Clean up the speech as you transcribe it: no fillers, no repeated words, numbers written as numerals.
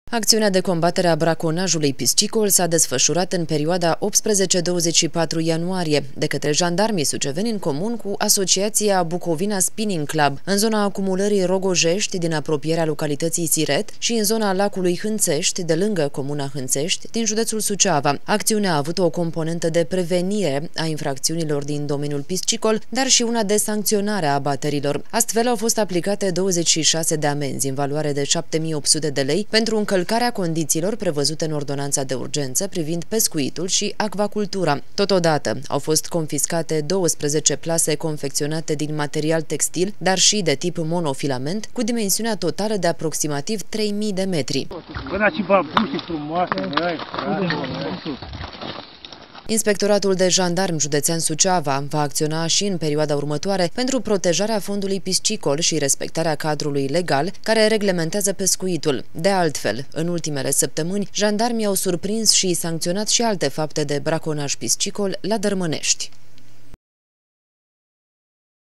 Acțiunea de combatere a braconajului piscicol s-a desfășurat în perioada 18-24 ianuarie de către jandarmii suceveni în comun cu Asociația Bucovina Spinning Club în zona acumulării Rogojești din apropierea localității Siret și în zona lacului Hânțești de lângă comuna Hânțești din județul Suceava. Acțiunea a avut o componentă de prevenire a infracțiunilor din domeniul piscicol, dar și una de sancționare a abaterilor. Astfel au fost aplicate 26 de amenzi în valoare de 7.800 de lei pentru încălcarea condițiilor prevăzute în ordonanța de urgență privind pescuitul și acvacultura. Totodată au fost confiscate 12 plase confecționate din material textil, dar și de tip monofilament, cu dimensiunea totală de aproximativ 3.000 de metri. Inspectoratul de Jandarmi Județean Suceava va acționa și în perioada următoare pentru protejarea fondului piscicol și respectarea cadrului legal care reglementează pescuitul. De altfel, în ultimele săptămâni, jandarmii au surprins și sancționat și alte fapte de braconaj piscicol la Dărmănești.